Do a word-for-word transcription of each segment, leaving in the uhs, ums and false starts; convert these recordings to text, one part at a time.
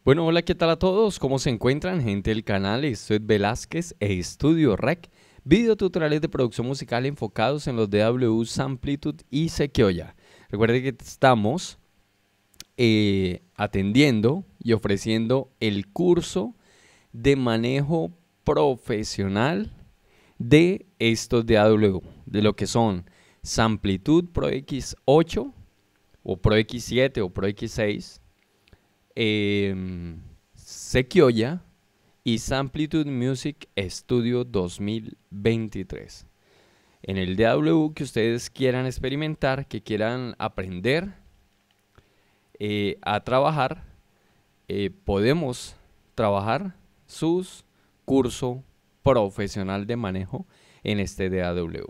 Bueno, hola, ¿qué tal a todos? ¿Cómo se encuentran, gente del canal? Soy Velázquez e Estudio Rec, videotutoriales de producción musical enfocados en los D A W, Samplitude y Sequoia. Recuerden que estamos eh, atendiendo y ofreciendo el curso de manejo profesional de estos D A W, de lo que son Samplitude Pro X ocho o Pro X siete o Pro X seis, eh, Sequoia y Samplitude Music Studio dos mil veintitrés. En el D A W que ustedes quieran experimentar, que quieran aprender eh, a trabajar, eh, podemos trabajar sus curso profesional de manejo en este D A W.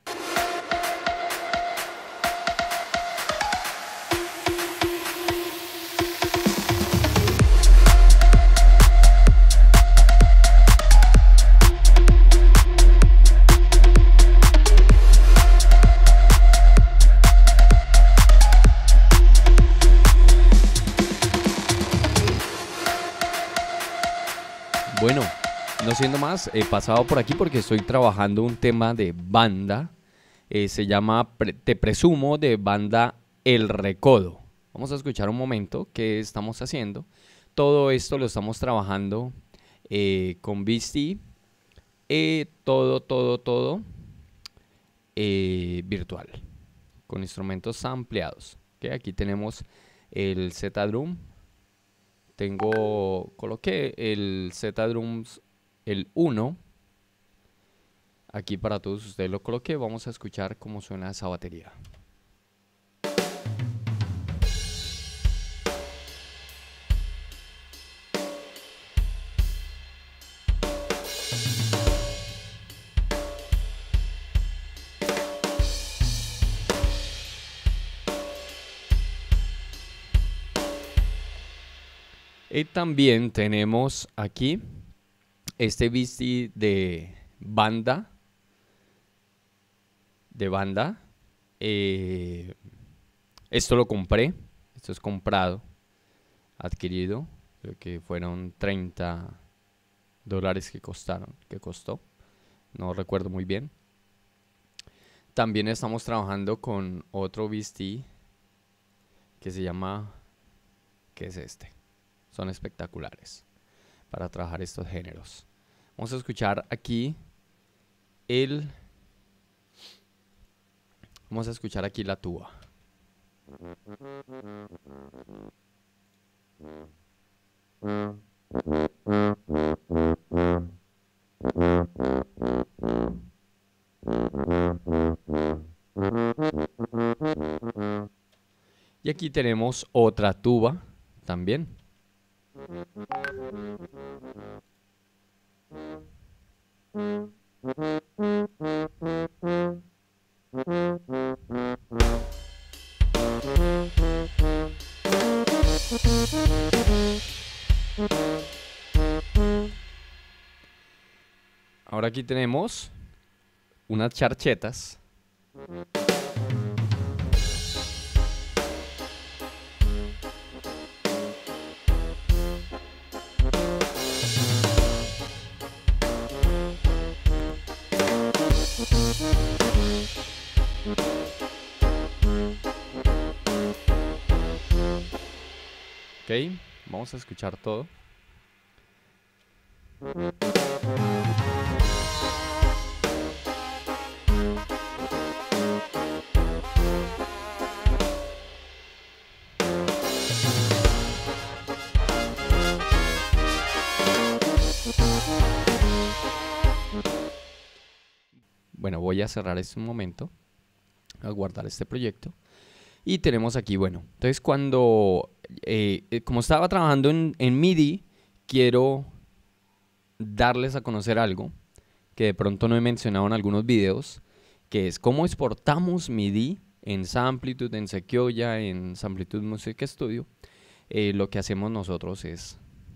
Bueno, no siendo más, he pasado por aquí porque estoy trabajando un tema de banda. Eh, se llama Pre- Te Presumo, de banda El Recodo. Vamos a escuchar un momento qué estamos haciendo. Todo esto lo estamos trabajando eh, con Beastie. Eh, todo, todo, todo eh, virtual, con instrumentos ampliados. ¿Okay? Aquí tenemos el Z-Drum. Tengo, coloqué el Z-Drums, el uno. Aquí para todos ustedes lo coloqué. Vamos a escuchar cómo suena esa batería. Y también tenemos aquí este Beastie de banda. De banda. Eh, esto lo compré. Esto es comprado. Adquirido. Creo que fueron treinta dólares que costaron. Que costó. No recuerdo muy bien. También estamos trabajando con otro Beastie que se llama... ¿Qué es este? Son espectaculares para trabajar estos géneros. Vamos a escuchar aquí el... Vamos a escuchar aquí la tuba. Y aquí tenemos otra tuba también. Ahora aquí tenemos unas charchetas. Ok, vamos a escuchar todo. Bueno, voy a cerrar este momento, a guardar este proyecto. Y tenemos aquí, bueno, entonces cuando, eh, eh, como estaba trabajando en, en MIDI, quiero darles a conocer algo que de pronto no he mencionado en algunos videos, que es cómo exportamos MIDI en Samplitude, en Sequoia, en Samplitude Music Studio. Eh, lo que hacemos nosotros es,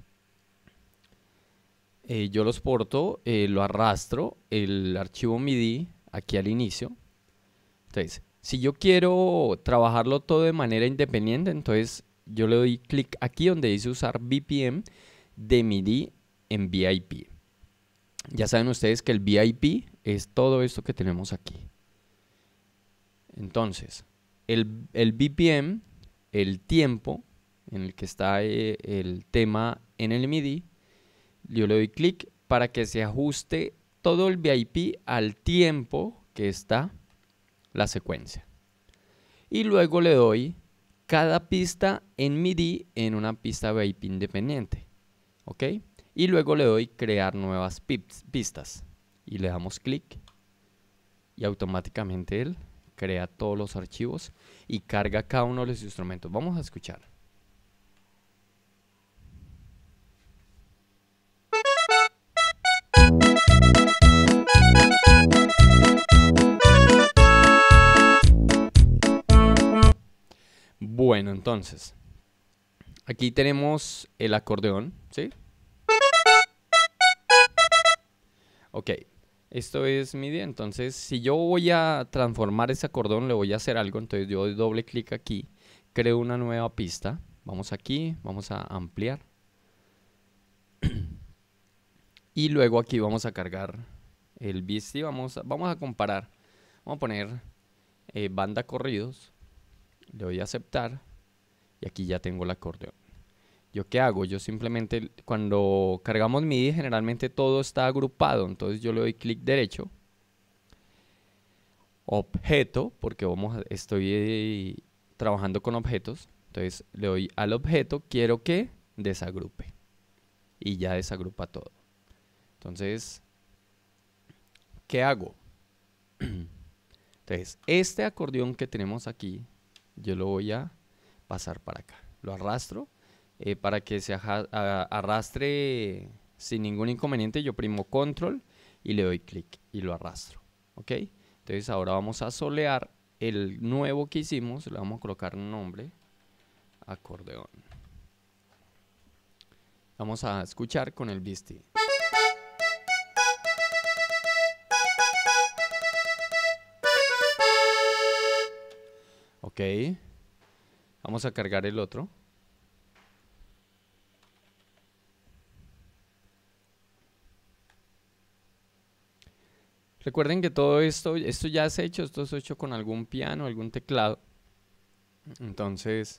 eh, yo lo exporto, eh, lo arrastro, el archivo MIDI aquí al inicio. Entonces, si yo quiero trabajarlo todo de manera independiente, entonces yo le doy clic aquí donde dice usar V P N de M I D I en V I P. Ya saben ustedes que el V I P es todo esto que tenemos aquí. Entonces, el, el V P N, el tiempo en el que está eh, el tema en el M I D I, yo le doy clic para que se ajuste todo el V I P al tiempo que está la secuencia. Y luego le doy cada pista en M I D I en una pista V I P independiente. ¿Ok? Y luego le doy crear nuevas pistas. Y le damos clic. Y automáticamente él crea todos los archivos y carga cada uno de los instrumentos. Vamos a escuchar. Bueno, entonces, aquí tenemos el acordeón, ¿sí? Ok, esto es M I D I, entonces si yo voy a transformar ese acordeón, le voy a hacer algo, entonces yo doy doble clic aquí, creo una nueva pista, vamos aquí, vamos a ampliar. Y luego aquí vamos a cargar el Beastie, vamos a, vamos a comparar, vamos a poner eh, banda corridos. Le doy a aceptar y aquí ya tengo el acordeón. ¿Yo qué hago? Yo simplemente, cuando cargamos M I D I, generalmente todo está agrupado. Entonces yo le doy clic derecho. Objeto, porque vamos a, estoy eh, trabajando con objetos. Entonces le doy al objeto, quiero que desagrupe. Y ya desagrupa todo. Entonces, ¿qué hago? Entonces, este acordeón que tenemos aquí, yo lo voy a pasar para acá. Lo arrastro eh, para que se arrastre sin ningún inconveniente. Yo primo control y le doy clic y lo arrastro. ¿Ok? Entonces ahora vamos a solear el nuevo que hicimos. Le vamos a colocar un nombre. Acordeón. Vamos a escuchar con el Beastie. Ok. Vamos a cargar el otro. Recuerden que todo esto, esto ya es hecho, esto es hecho con algún piano, algún teclado. Entonces,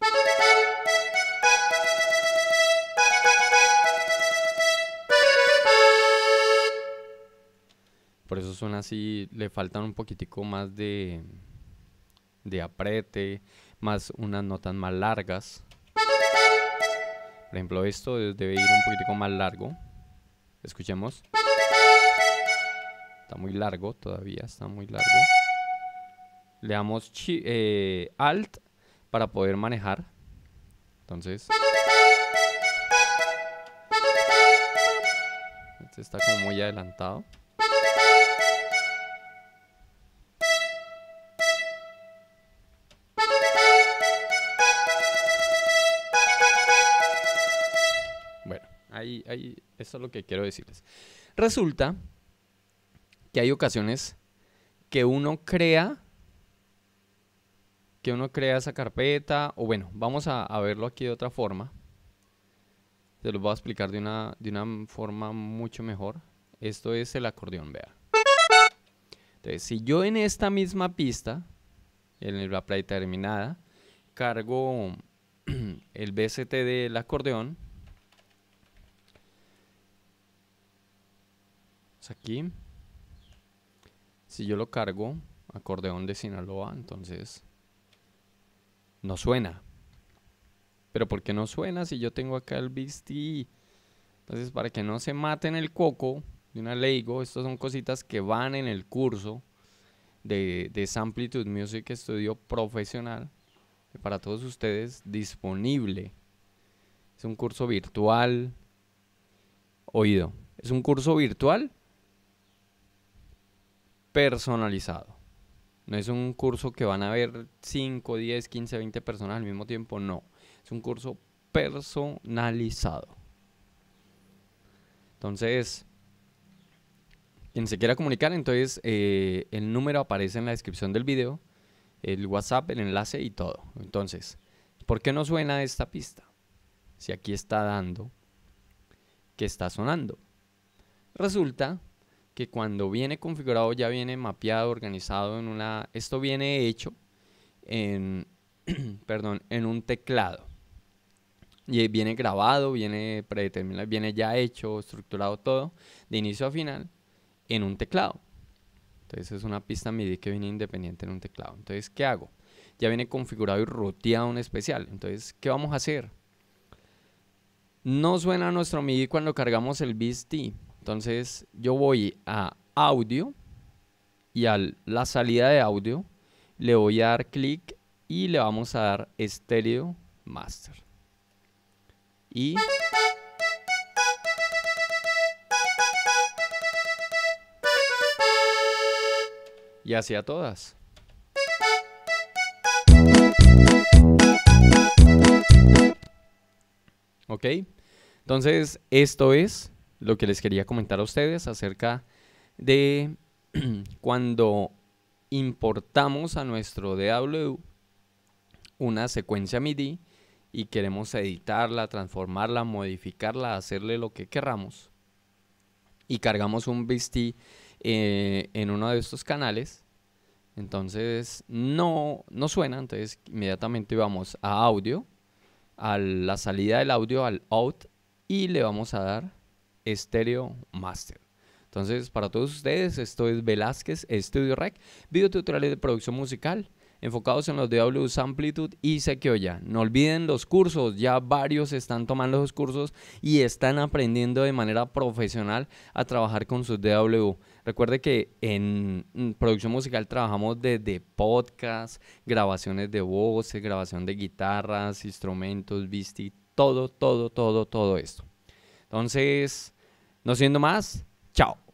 por eso suena así, le faltan un poquitico más de, de aprete, más unas notas más largas. Por ejemplo, esto debe ir un poquitico más largo. Escuchemos. Está muy largo todavía, está muy largo. Le damos eh, Alt para poder manejar. Entonces, este está como muy adelantado. Bueno, ahí, ahí, eso es lo que quiero decirles. Resulta que hay ocasiones que uno crea que uno crea esa carpeta, o bueno, vamos a, a verlo aquí de otra forma. Se los voy a explicar de una, de una forma mucho mejor. Esto es el acordeón, vea. Entonces, si yo en esta misma pista, en la predeterminada, cargo el B S T del acordeón, es aquí. Si yo lo cargo, acordeón de Sinaloa, entonces no suena. Pero ¿por qué no suena si yo tengo acá el Beastie? Entonces, para que no se maten el coco de una Lego, estas son cositas que van en el curso de, de Samplitude Music Studio Profesional, para todos ustedes, disponible. Es un curso virtual. Oído, es un curso virtual personalizado. No es un curso que van a ver cinco, diez, quince, veinte personas al mismo tiempo, no. Es un curso personalizado. Entonces, quien se quiera comunicar, entonces eh, el número aparece en la descripción del video, el WhatsApp, el enlace y todo. Entonces, ¿por qué no suena esta pista? Si aquí está dando que está sonando. Resulta que cuando viene configurado ya viene mapeado, organizado en una... Esto viene hecho en, perdón, en un teclado. Y viene grabado, viene predeterminado, viene ya hecho, estructurado todo, de inicio a final, en un teclado. Entonces es una pista M I D I que viene independiente en un teclado. Entonces, ¿qué hago? Ya viene configurado y ruteado en especial. Entonces, ¿qué vamos a hacer? No suena nuestro M I D I cuando cargamos el V S T. Entonces yo voy a audio y a la salida de audio le voy a dar clic y le vamos a dar Stereo Master. Y y hacia todas. ¿Ok? Entonces esto es lo que les quería comentar a ustedes acerca de cuando importamos a nuestro D A W una secuencia M I D I y queremos editarla, transformarla, modificarla, hacerle lo que queramos y cargamos un V S T eh, en uno de estos canales, entonces no, no suena. Entonces inmediatamente vamos a audio, a la salida del audio, al out, y le vamos a dar Stereo Master. Entonces, para todos ustedes, esto es Velázquez Studio Rec, videotutoriales de producción musical enfocados en los D A W Amplitude y Sequoia. No olviden los cursos, ya varios están tomando los cursos y están aprendiendo de manera profesional a trabajar con sus D A W. Recuerde que en producción musical trabajamos desde podcast, grabaciones de voces, grabación de guitarras, instrumentos, V S T, todo, todo, todo, todo esto. Entonces, no siendo más, chao.